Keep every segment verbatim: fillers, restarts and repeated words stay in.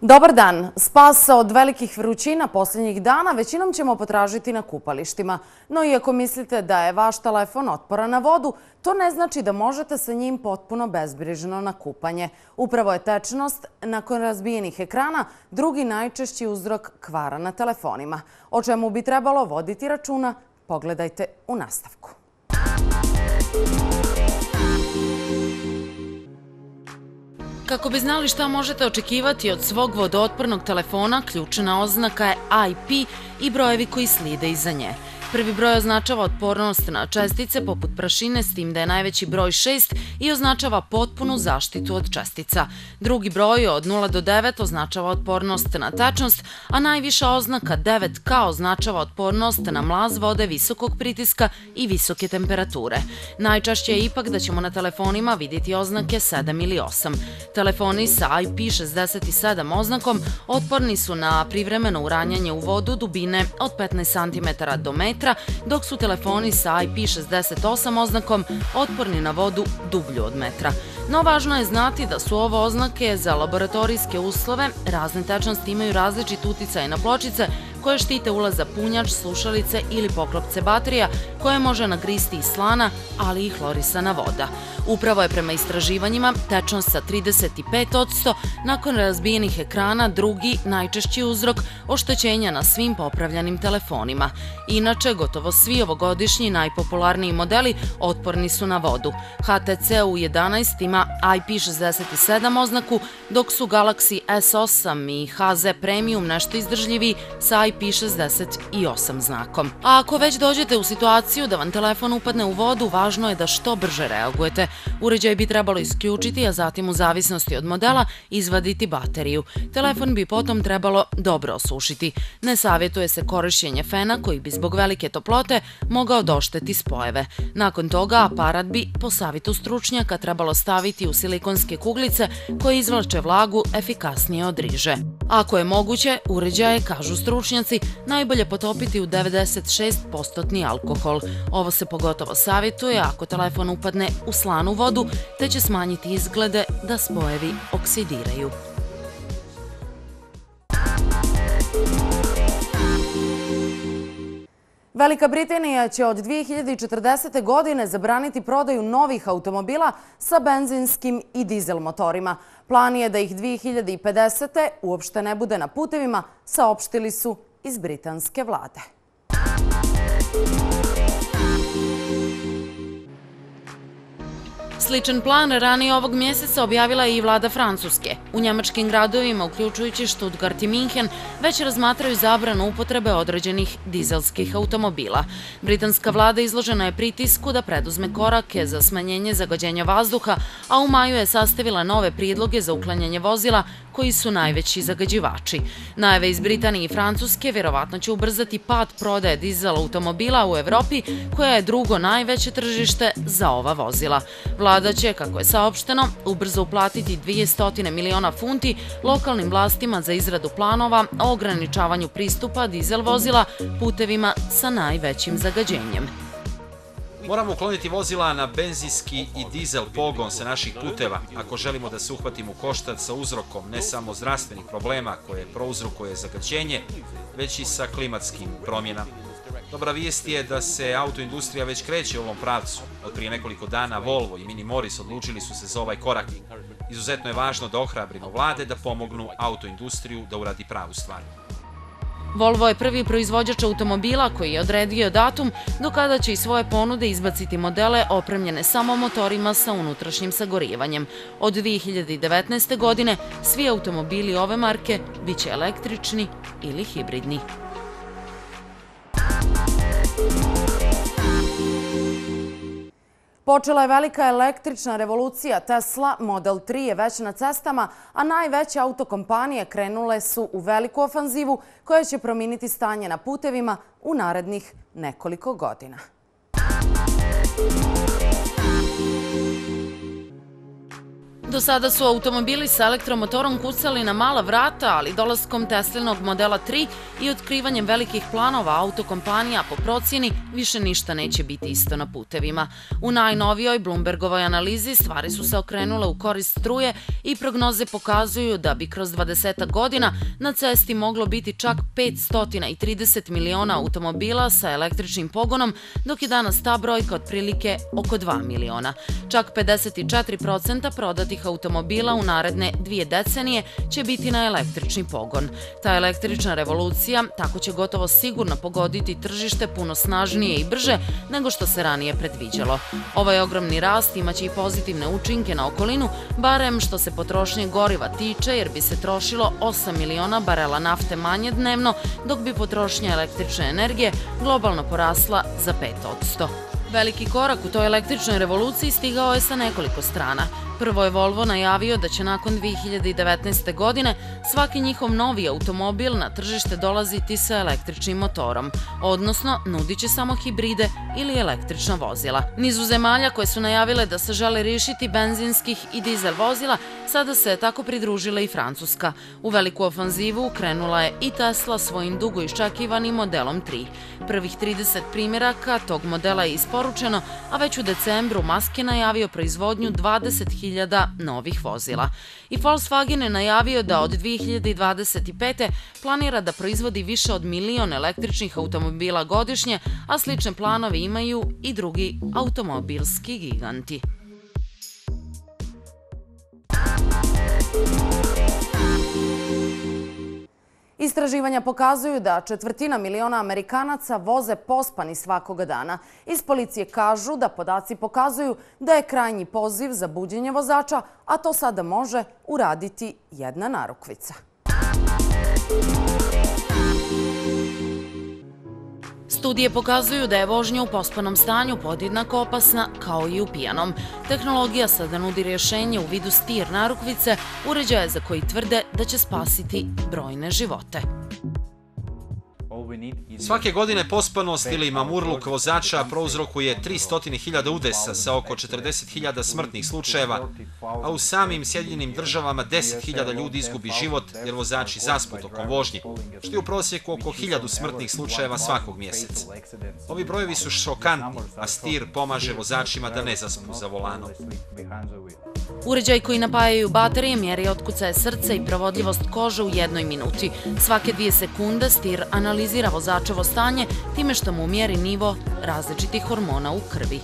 Dobar dan. Spas od velikih vrućina posljednjih dana većinom ćemo potražiti na kupalištima. No iako mislite da je vaš telefon otporan na vodu, to ne znači da možete sa njim potpuno bezbrižno na kupanje. Upravo je tečnost, nakon razbijenih ekrana, drugi najčešći uzrok kvara na telefonima. O čemu bi trebalo voditi računa, pogledajte u nastavku. Kako bi znali šta možete očekivati od svog vodootpornog telefona, ključna oznaka je I P i brojevi koji slijede iza nje. Prvi broj označava otpornost na čestice poput prašine, s tim da je najveći broj šest i označava potpunu zaštitu od čestica. Drugi broj od nula do devet označava otpornost na tečnost, a najviša oznaka devet K označava otpornost na mlaz vode visokog pritiska i visoke temperature. Najčešće je ipak da ćemo na telefonima vidjeti oznake sedam ili osam. Telefoni sa I P šezdeset sedam oznakom otporni su na privremeno uranjanje u vodu dubine od petnaest centimetara do metra, dok su telefoni sa I P šezdeset osam oznakom otporni na vodu dublju od metra. No važno je znati da su ovo oznake za laboratorijske uslove, razne tečnosti imaju različit uticaj na pločice koje štite ulaz za punjač, slušalice ili poklopce baterija koje može nagristi i slana, ali i hlorisana voda. Upravo je prema istraživanjima tečnost sa trideset pet posto nakon razbijenih ekrana drugi najčešći uzrok oštećenja na svim popravljanim telefonima. Inače, gotovo svi ovogodišnji najpopularniji modeli otporni su na vodu. H T C U jedanaest ima I P šezdeset sedam oznaku, dok su Galaxy S osam i H Z Premium nešto izdržljiviji sa I P šezdeset osam znakom. A ako već dođete u situaciju da vam telefon upadne u vodu, važno je da što brže reagujete. Uređaj bi trebalo isključiti, a zatim u zavisnosti od modela izvaditi bateriju. Telefon bi potom trebalo dobro osušiti. Ne savjetuje se korišćenje fena koji bi zbog velike toplote mogao došteti spojeve. Nakon toga aparat bi, po savjetu stručnjaka, trebalo staviti u silikonske kuglice koje izvlače vlagu efikasnije od riže. Ako je moguće, uređaje, kažu stručnjaci, najbolje potopiti u devedeset šest posto alkohol. Ovo se pogotovo savjetuje ako telefon upadne u slanu vodu, te će smanjiti izglede da spojevi oksidiraju. Velika Britanija će od dvije hiljade četrdesete. godine zabraniti prodaju novih automobila sa benzinskim i dizel motorima. Plan je da ih dvije hiljade pedesete. uopšte ne bude na putevima, saopštili su iz britanske vlade. Sličan plan ranije ovog mjeseca objavila je i vlada Francuske. U njemačkim gradovima, uključujući Stuttgart i Minhen, već razmatraju zabranu upotrebe određenih dizelskih automobila. Britanska vlada izložena je pritisku da preduzme korake za smanjenje zagađenja vazduha, a u maju je sastavila nove prijedloge za uklanjanje vozila koji su najveći zagađivači. Najave iz Britanije i Francuske vjerovatno će ubrzati pad prodaje dizel automobila u Evropi, koja je drugo najveće tržište za ova vozila. Vlada će, kako je saopšteno, ubrzo uplatiti dvjesto miliona funti lokalnim vlastima za izradu planova o ograničavanju pristupa dizel vozila putevima sa najvećim zagađenjem. Moramo ukloniti vozila na benzinski i dizel pogon sa naših puteva ako želimo da se uhvatimo u koštac sa uzrokom ne samo zdravstvenih problema koje prouzrokuje zagađenje, već i sa klimatskim promjenama. Dobra vijest je da se autoindustrija već kreće u ovom pravcu. Od prije nekoliko dana Volvo i Mini Morris odlučili su se za ovaj korak. Izuzetno je važno da ohrabrimo vlade da pomognu autoindustriju da uradi pravu stvar. Volvo je prvi proizvođač automobila koji je odredio datum do kada će iz svoje ponude izbaciti modele opremljene samo motorima sa unutrašnjim sagorijevanjem. Od dvije hiljade devetnaeste. godine svi automobili ove marke biće električni ili hibridni. Počela je velika električna revolucija. Tesla Model tri je već na cestama, a najveće autokompanije krenule su u veliku ofanzivu koja će promijeniti stanje na putevima u narednih nekoliko godina. Do sada su automobili sa elektromotorom kucali na mala vrata, ali dolaskom Teslinog modela tri i otkrivanjem velikih planova autokompanija po procjeni više ništa neće biti isto na putevima. U najnovijoj Bloombergovoj analizi stvari su se okrenule u korist struje i prognoze pokazuju da bi kroz dvadesetak godina na cesti moglo biti čak petsto trideset miliona automobila sa električnim pogonom, dok je danas ta brojka otprilike oko dva miliona. Čak pedeset četiri posto prodatih automobila u naredne dvije decenije će biti na električni pogon. Ta električna revolucija tako će gotovo sigurno pogoditi tržište puno snažnije i brže nego što se ranije predviđalo. Ovaj ogromni rast imaće i pozitivne učinke na okolinu, barem što se potrošnje goriva tiče, jer bi se trošilo osam miliona barela nafte manje dnevno, dok bi potrošnja električne energije globalno porasla za pet posto. Veliki korak u toj električnoj revoluciji stigao je sa nekoliko strana. Prvo je Volvo najavio da će nakon dve hiljade devetnaeste. godine svaki njihov novi automobil na tržište dolaziti sa električnim motorom, odnosno nudit će samo hibride ili električna vozila. Nizu zemalja koje su najavile da se žele rešiti benzinskih i dizel vozila, sada se tako pridružila i Francuska. U veliku ofanzivu krenula je i Tesla svojim dugo iščekivanim modelom tri. Prvih trideset primjeraka tog modela je isporučeno, a već u decembru Musk je najavio proizvodnju dvadeset hiljada novih vozila. I Volkswagen je najavio da od dve hiljade dvadeset pete. planira da proizvodi više od milion električnih automobila godišnje, a slične planove imaju i drugi automobilski giganti. Istraživanja pokazuju da četvrtina miliona Amerikanaca voze pospani svakoga dana. Iz policije kažu da podaci pokazuju da je krajnji poziv za buđenje vozača, a to sada može uraditi jedna narukvica. Studije pokazuju da je vožnja u pospanom stanju podjednako opasna kao i u pijanom. Tehnologija sada nudi rješenje u vidu stir narukvice, uređaja za koji tvrde da će spasiti brojne živote. Svake godine pospanost ili mamurluk vozača prouzrokuje tristo hiljada udesa sa oko četrdeset hiljada smrtnih slučajeva, a u samim Sjedinjenim državama deset hiljada ljudi izgubi život jer vozači zaspu tokom vožnje, što je u prosjeku oko hiljadu smrtnih slučajeva svakog mjeseca. Ovi brojevi su šokantni, a stir pomaže vozačima da ne zaspu za volanom. Uređaj koji napajaju baterije mjeri otkucaje srca i provodljivost kože u jednoj minuti. Svake dvije sekunde stir analizira vozačevo stanje time što mu mjeri nivo različitih hormona u krvi.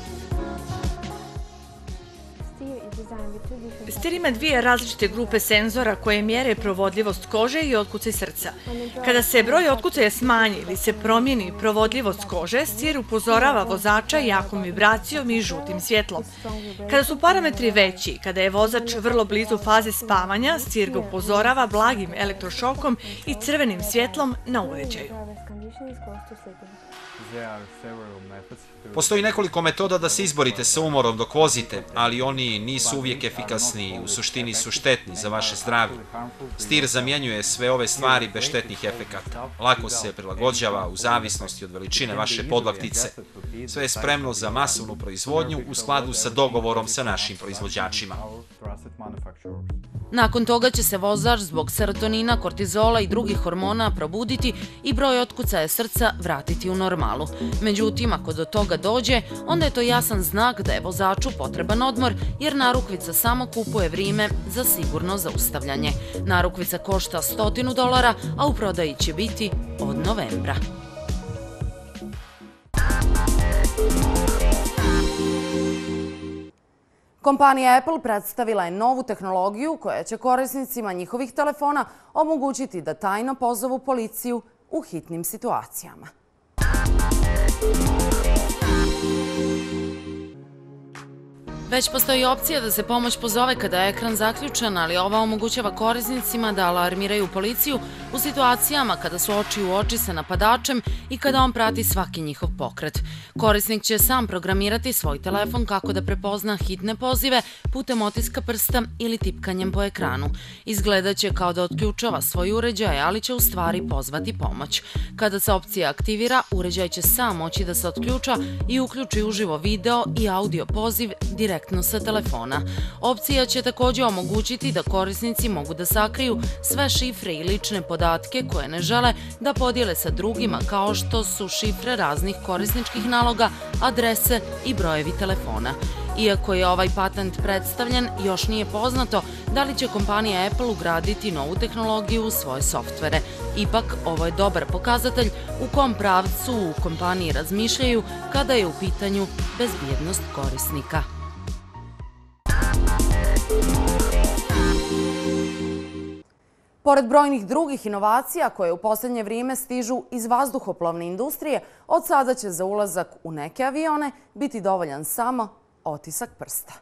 Stir ima dvije različite grupe senzora koje mjere provodljivost kože i otkucaj srca. Kada se broj otkucaja smanji ili se promijeni provodljivost kože, stir upozorava vozača jakom vibracijom i žutim svjetlom. Kada su parametri veći, kada je vozač vrlo blizu faze spavanja, stir ga upozorava blagim elektrošokom i crvenim svjetlom na uređaju. Postoji nekoliko metoda da se izborite sa umorom dok vozite, ali oni nisu uvijek efikasni i u suštini su štetni za vaše zdravlje. Stir zamjenjuje sve ove stvari bez štetnih efekata. Lako se prilagođava u zavisnosti od veličine vaše podlaktice. Sve je spremno za masovnu proizvodnju u skladu sa dogovorom sa našim proizvođačima. Nakon toga će se vozač zbog serotonina, kortizola i drugih hormona probuditi i broj otkucaja srca vratiti u normalu. Međutim, ako do toga dođe, onda je to jasan znak da je vozaču potreban odmor, jer narukvica samo kupuje vrijeme za sigurno zaustavljanje. Narukvica košta stotinu dolara, a u prodaji će biti od novembra. Kompanija Apple predstavila je novu tehnologiju koja će korisnicima njihovih telefona omogućiti da tajno pozovu policiju u hitnim situacijama. Već postoji opcija da se pomoć pozove kada je ekran zaključan, ali ova omogućava korisnicima da alarmiraju policiju u situacijama kada su oči u oči sa napadačem i kada on prati svaki njihov pokret. Korisnik će sam programirati svoj telefon kako da prepozna hitne pozive putem otiska prsta ili tipkanjem po ekranu. Izgledat će kao da otključava svoj uređaj, ali će u stvari pozvati pomoć. Kada se opcija aktivira, uređaj će sam moći da se otključa i uključi uživo video i audio poziv direktno direktno sa telefona. Opcija će također omogućiti da korisnici mogu da sakriju sve šifre i lične podatke koje ne žele da podijele sa drugima, kao što su šifre raznih korisničkih naloga, adrese i brojevi telefona. Iako je ovaj patent predstavljen, još nije poznato da li će kompanija Apple ugraditi novu tehnologiju u svoje softvere. Ipak, ovo je dobar pokazatelj u kom pravcu u kompaniji razmišljaju kada je u pitanju bezbjednost korisnika. Pored brojnih drugih inovacija koje u posljednje vrijeme stižu iz vazduhoplovne industrije, od sada će za ulazak u neke avione biti dovoljan samo otisak prsta.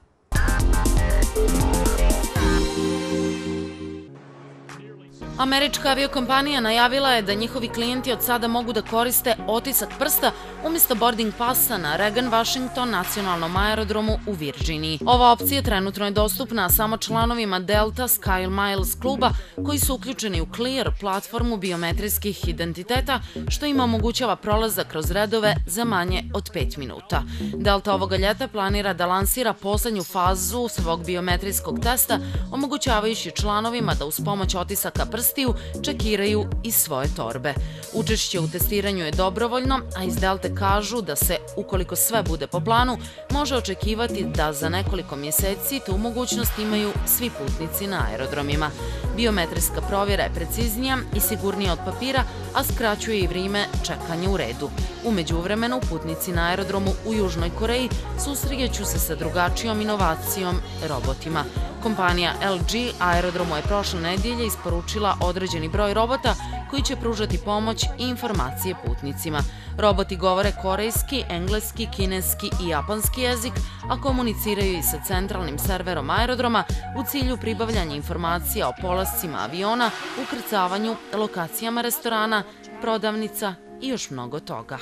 Američka aviokompanija najavila je da njihovi klijenti od sada mogu da koriste otisak prsta umjesto boarding pasa na Reagan Washington nacionalnom aerodromu u Virginiji. Ova opcija trenutno je dostupna samo članovima Delta SkyMiles kluba koji su uključeni u Clear platformu biometrijskih identiteta, što im omogućava prolazak kroz redove za manje od pet minuta. Delta ovoga ljeta planira da lansira poslednju fazu svog biometrijskog testa, omogućavajući članovima da uz pomoć otisaka prstiju čekiraju i svoje torbe. Učešće u testiranju je dobrovoljno, a iz Delte kažu da se, ukoliko sve bude po planu, može očekivati da za nekoliko mjeseci tu mogućnost imaju svi putnici na aerodromima. Biometrijska provjera je preciznija i sigurnija od papira, a skraćuje i vrijeme čekanja u redu. U međuvremenu, putnici na aerodromu u Južnoj Koreji susreću se sa drugačijom inovacijom robotima. Kompanija L G aerodromu je prošle nedjelje isporučila određeni broj robota koji će pružati pomoć i informacije putnicima. Roboti govore korejski, engleski, kineski i japanski jezik, a komuniciraju i sa centralnim serverom aerodroma u cilju pribavljanja informacija o polascima aviona, ukrcavanju, lokacijama restorana, prodavnica i još mnogo toga.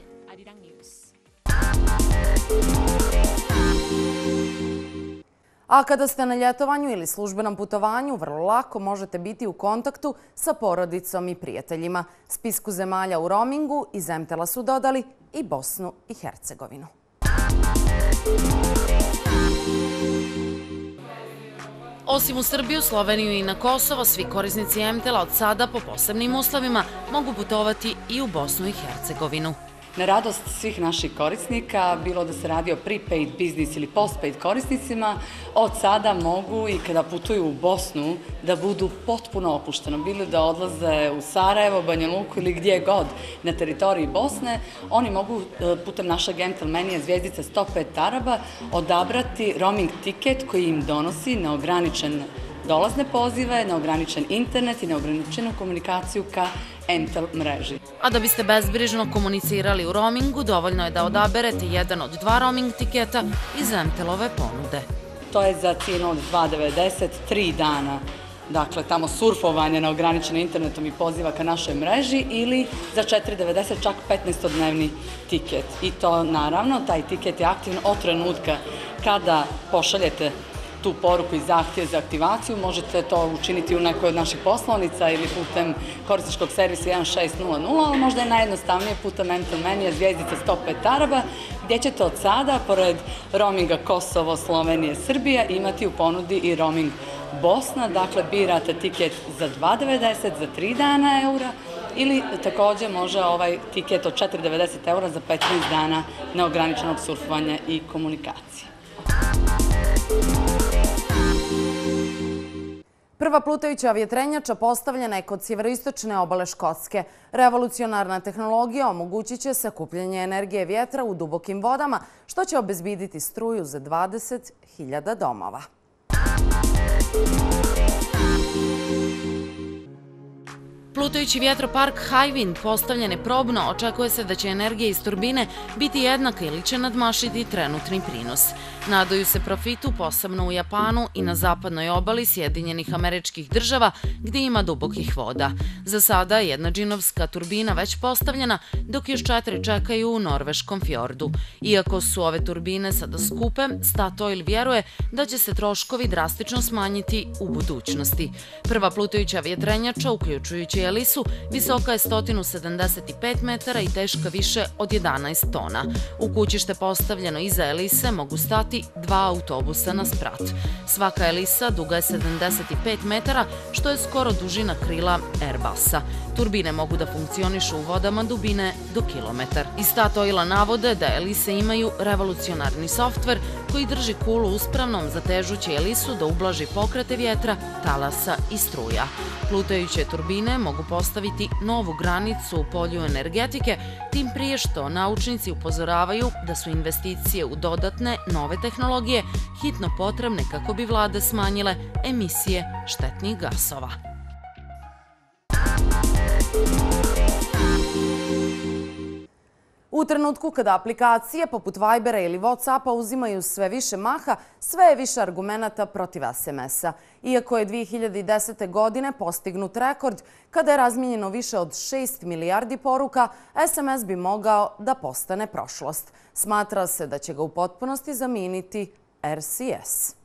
A kada ste na ljetovanju ili službenom putovanju, vrlo lako možete biti u kontaktu sa porodicom i prijateljima. Spisku zemalja u roamingu iz Emtela su dodali i Bosnu i Hercegovinu. Osim u Srbiju, Sloveniju i na Kosovo, svi korisnici Emtela od sada po posebnim uslovima mogu putovati i u Bosnu i Hercegovinu. Na radost svih naših korisnika, bilo da se radi o prepaid, business ili postpaid korisnicima, od sada mogu i kada putuju u Bosnu da budu potpuno opušteno. Bilo da odlaze u Sarajevo, Banja Luku ili gdje god na teritoriji Bosne, oni mogu putem našeg Emtel menija zvijezdica sto pet Araba odabrati roaming tiket koji im donosi neograničen dolazne pozive, neograničen internet i neograničenu komunikaciju ka Emtel mreži. A da biste bezbrižno komunicirali u roamingu, dovoljno je da odaberete jedan od dva roaming tiketa iz Emtelove ponude. To je za cijenu od dva devedeset tri dana. Dakle, tamo surfovanje na ograničeno internetom i poziva ka našoj mreži ili za četiri devedeset čak petnaestodnevni tiket. I to, naravno, taj tiket je aktivan od trenutka kada pošaljete tu poruku i zahtjev za aktivaciju. Možete to učiniti u nekoj od naših poslovnica ili putem korisničkog servisa jedan šest nula nula, ali možda je najjednostavnije putem Emtel menija zvijezdica sto pet Araba, gdje ćete od sada, pored roaminga Kosovo, Slovenije, Srbija, imati u ponudi i roaming Bosna. Dakle, birate tiket za dva devedeset za tri dana eura ili također može ovaj tiket od četiri devedeset eura za petnaest dana neograničenog surfovanja i komunikacije. Prva plutajuća vjetrenjača postavljena je kod sjeveroistočne obale Škotske. Revolucionarna tehnologija omogućit će sakupljanje energije vjetra u dubokim vodama, što će obezbiditi struju za dvadeset hiljada domova. Plutajući vjetropark Hywind postavljen je probno, očekuje se da će energija iz turbine biti jednaka ili će nadmašiti trenutni prinos. Nadaju se profitu posebno u Japanu i na zapadnoj obali Sjedinjenih Američkih Država gdje ima dubokih voda. Za sada je jedna džinovska turbina već postavljena, dok još četiri čekaju u norveškom fjordu. Iako su ove turbine sada skupe, Statoil vjeruje da će se troškovi drastično smanjiti u budućnosti. Prva plutajuća vjetrenjača, uključujući elisu, visoka je sto sedamdeset pet metara i teška više od jedanaest tona. U kućište postavljeno iza elise mogu stati dva autobusa na sprat. Svaka elisa duga je sedamdeset pet metara, što je skoro dužina krila Airbusa. Turbine mogu da funkcionišu u vodama dubine do kilometar. Iz Statoila navode da elise imaju revolucionarni softver koji drži kulu uspravnom zatežući elisu da ublaži pokrete vjetra, talasa i struja. Plutajuće turbine mogu postaviti novu granicu u polju energetike, tim prije što naučnici upozoravaju da su investicije u dodatne, nove tehnologije hitno potrebne kako bi vlade smanjile emisije štetnih gasova. U trenutku kada aplikacije poput Vibera ili Whatsappa uzimaju sve više maha, sve je više argumenata protiv es em es-a. Iako je dve hiljade desete. godine postignut rekord kada je razmijenjeno više od šest milijardi poruka, es em es bi mogao da postane prošlost. Smatra se da će ga u potpunosti zamijeniti er si es.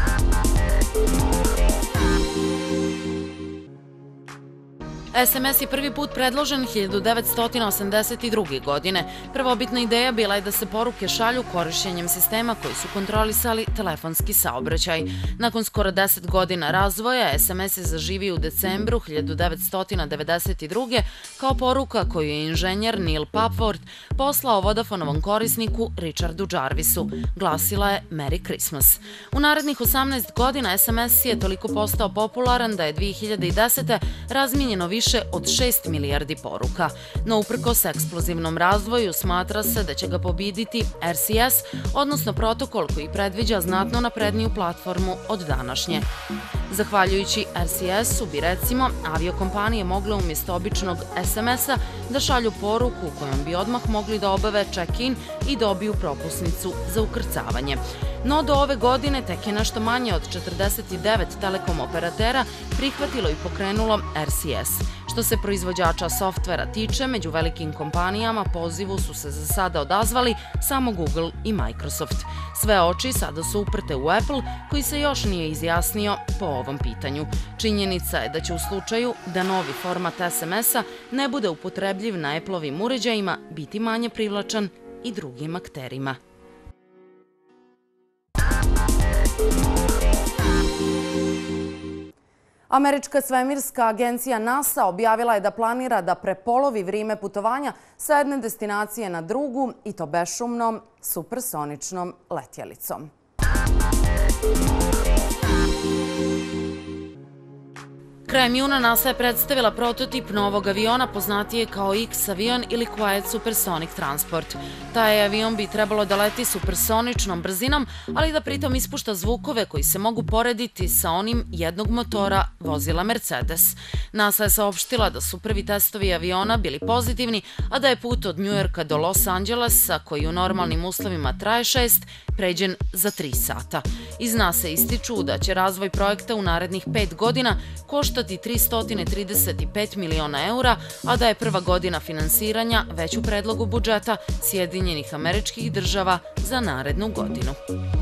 es em es je prvi put predložen hiljadu devetsto osamdeset druge. godine. Prvobitna ideja bila je da se poruke šalju korišćenjem sistema koji su kontrolisali telefonski saobraćaj. Nakon skoro deset godina razvoja, es em es je zaživio u decembru hiljadu devetsto devedeset druge. kao poruka koju je inženjer Neil Papworth poslao Vodafonovom korisniku Richardu Jarvisu. Glasila je Merry Christmas. U narednih osamnaest godina es em es je toliko postao popularan da je dve hiljade desete. razmijenjeno više više od šest milijardi poruka. No uprkos eksplozivnom razvoju smatra se da će ga pobediti er si es, odnosno protokol koji predviđa znatno napredniju platformu od današnje. Zahvaljujući er si es-u bi recimo aviokompanije mogle umjesto običnog es em es-a da šalju poruku kojom bi odmah mogli da obave check-in i dobiju propusnicu za ukrcavanje. No do ove godine tek je nešto manje od četrdeset devet telekom operatera prihvatilo i pokrenulo er si es. Što se proizvođača softvera tiče, među velikim kompanijama pozivu su se za sada odazvali samo Google i Microsoft. Sve oči sada su uprte u Apple, koji se još nije izjasnio po ovom pitanju. Činjenica je da će u slučaju da novi format es em es-a ne bude upotrebljiv na Apple-ovim uređajima biti manje privlačan i drugim akterima. Američka svemirska agencija NASA objavila je da planira da prepolovi vrijeme putovanja sa jedne destinacije na drugu i to bešumnom supersoničnom letjelicom. Krajem juna NASA je predstavila prototip novog aviona poznatije kao X-avion ili Quiet Supersonic Transport. Taj avion bi trebalo da leti supersoničnom brzinom, ali da pritom ispušta zvukove koji se mogu porediti sa onim jednog motora vozila Mercedes. NASA je saopštila da su prvi testovi aviona bili pozitivni, a da je put od Njujorka do Los Angelesa, koji u normalnim uslovima traje šest, pređen za tri sata. Iz NASA ističu da će razvoj projekta u narednih pet godina koštati tristo trideset pet miliona eura, a da je prva godina finansiranja već u predlogu budžeta Sjedinjenih Američkih Država za narednu godinu.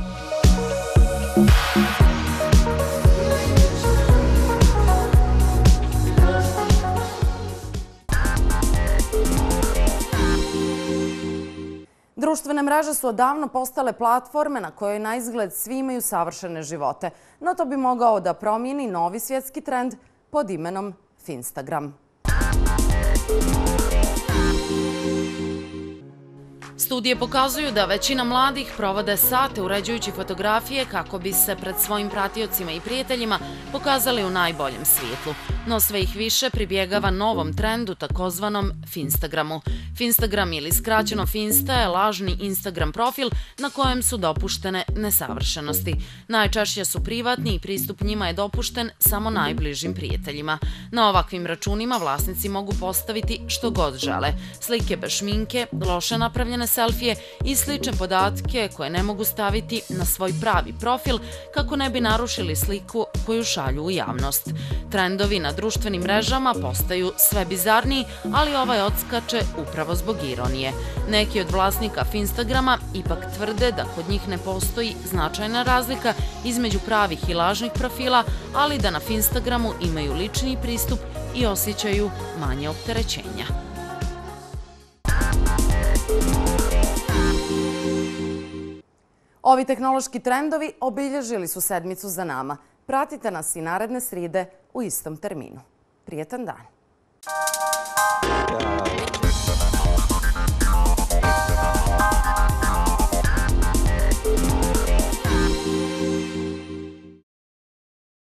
Društvene mreže su odavno postale platforme na kojoj na izgled svi imaju savršene živote, no to bi mogao da promijeni novi svjetski trend pod imenom Finstagram. Studije pokazuju da većina mladih provode sate uređujući fotografije kako bi se pred svojim pratiocima i prijateljima pokazali u najboljem svijetlu. No sve ih više pribjegava novom trendu, takozvanom Finstagramu. Finstagram ili skraćeno Finsta je lažni Instagram profil na kojem su dopuštene nesavršenosti. Najčešće su privatni i pristup njima je dopušten samo najbližim prijateljima. Na ovakvim računima vlasnici mogu postaviti što god žele. Slike bez šminke, loše napravljene selfije i slične podatke koje ne mogu staviti na svoj pravi profil kako ne bi narušili sliku koju šalju u javnost. Trendovi na društvenim mrežama postaju sve bizarniji, ali ovaj odskače upravo zbog ironije. Neki od vlasnika Finstagrama ipak tvrde da kod njih ne postoji značajna razlika između pravih i lažnih profila, ali da na Finstagramu imaju lični pristup i osjećaju manje opterećenja. Ovi tehnološki trendovi obilježili su sedmicu za nama. Pratite nas i naredne srede u istom terminu. Prijetan dan!